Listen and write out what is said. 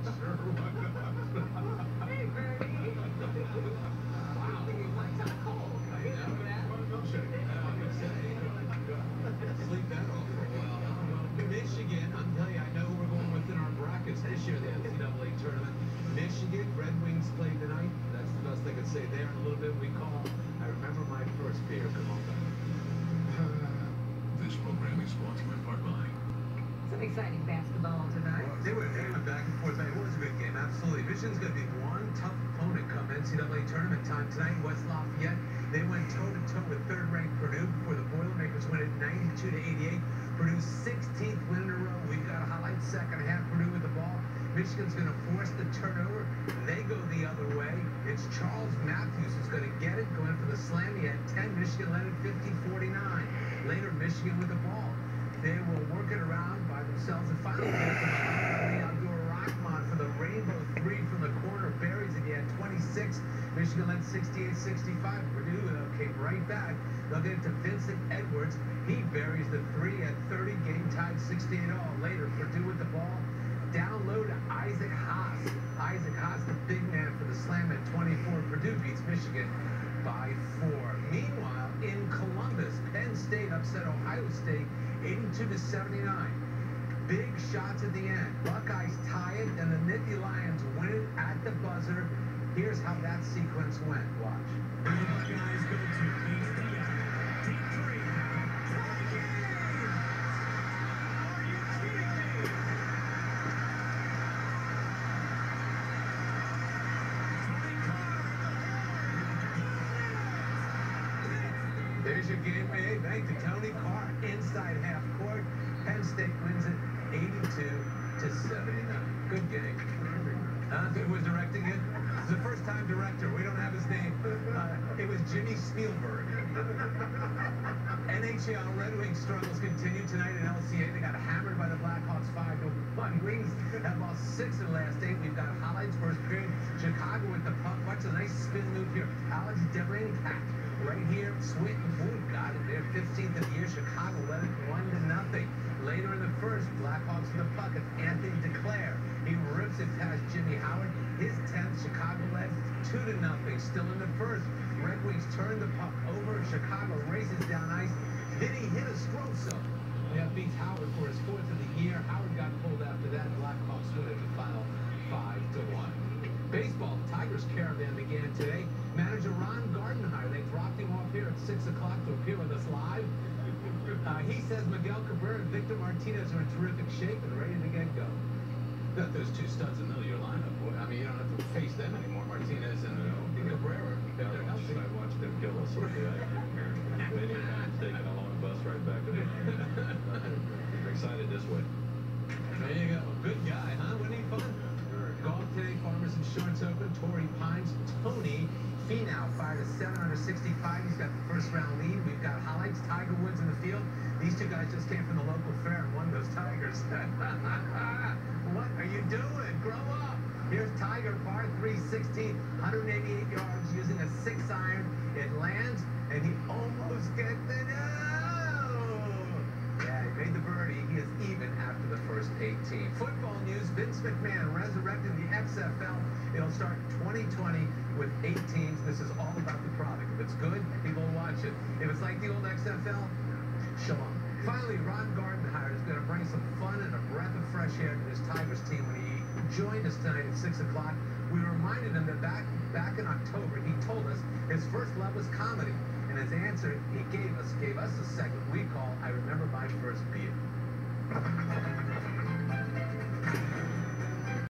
Sure, why not? Hey, Bernie. Wow. What's up, cold? I know. Want a milkshake? I would say. Sleep that off for a while. Well, Michigan, I'm telling you, I know we're going within our brackets this year, the NCAA tournament. Michigan, Red Wings played tonight. That's the best I could say there. In a little bit, we call. I remember my first beer. Come on back. This program is sponsored in part by. Some exciting basketball tonight. They went back and forth. It was a good game, absolutely. Michigan's going to be one tough opponent come NCAA tournament time tonight. West Lafayette, they went toe-to-toe with third-ranked Purdue before the Boilermakers win it 92-88. Purdue's 16th win in a row. We've got a highlight second half. Purdue with the ball. Michigan's going to force the turnover. They go the other way. It's Charles Matthews who's going to get it, going for the slam. He had 10. Michigan led it 50-49. Later, Michigan with the ball. They will work it around by themselves and finally get it from Abdur-Rahman for the rainbow three from the corner. Buries it. He had 26. Michigan led 68-65. Purdue came right back. They'll get it to Vincent Edwards. He buries the three at 30. Game tied 68 all. Later, Purdue with the ball. Down low to Isaac Haas. Isaac Haas, the big man for the slam at 24. Purdue beats Michigan by 4. Meanwhile, in Columbus, Penn State upset Ohio State 82-79. Big shots at the end. Buckeyes tie it, and the Nittany Lions win it at the buzzer. Here's how that sequence went. Watch. The Buckeyes go to face the Deep three. Tie game! Are you kidding me? Tony Carr. There's your game made. Thank to Tony Carr inside half court. Penn State wins it 82-79. Good game. Who was directing it? It's the first time director. We don't have his name. It was Jimmy Spielberg. NHL Red Wings struggles continue tonight at LCA. They got hammered by the Blackhawks 5-1. Wings have lost 6 in the last 8. We've got highlights first period. Chicago with the puck. Watch a nice spin move here. Alex DeBrincat right here. Swinton, boom, got it there. 15th of the year. Chicago led it 1-0. Later in the first, Blackhawks with the puck. It's Anthony DeClaire. He rips it past Jimmy Howard. His 10th, Chicago led 2-0. Still in the first. Red Wings turn the puck over. Chicago races down ice. Then he hit a Strosa. Yeah, beats Howard for his 4th of the year. Howard got pulled after that. Blackhawks win at the final 5-1. Baseball, Tigers caravan began today. Manager Ron Gardenhire, they dropped him off here at 6 o'clock to appear with us live. He says Miguel Cabrera and Victor Martinez are in terrific shape and ready to get going. Got those two studs in the middle of your lineup, boy. I mean, you don't have to face them anymore, Martinez and Cabrera. They're healthy. I watched them kill us. Many times taking a long bus right back to the I'm excited this way. There you go. Good guy, huh? Wasn't he fun? Golf today, Farmers Insurance Open. Torrey Pines, Tony Finau fired a 7 under 65. He's got the first round lead. We've got highlights. Tiger Woods in the field. These two guys just came from the local fair and won those Tigers. What are you doing? Grow up. Here's Tiger, par 3, 16, 188 yards using a 6-iron. It lands, and he almost gets it out. Yeah, he made the birdie. He is even after the first 18. Football news, Vince McMahon resurrected the XFL. It'll start 2020 with 8 teams. This is all about the product. If it's good, people will watch it. If it's like the old XFL, shalom. Finally, Ron Gardenhire is going to bring some fun and a breath of fresh air to this Tigers team. When he joined us tonight at 6 o'clock, we reminded him that back in October, he told us his first love was comedy. And his answer he gave us a segment we call I Remember My First Beer.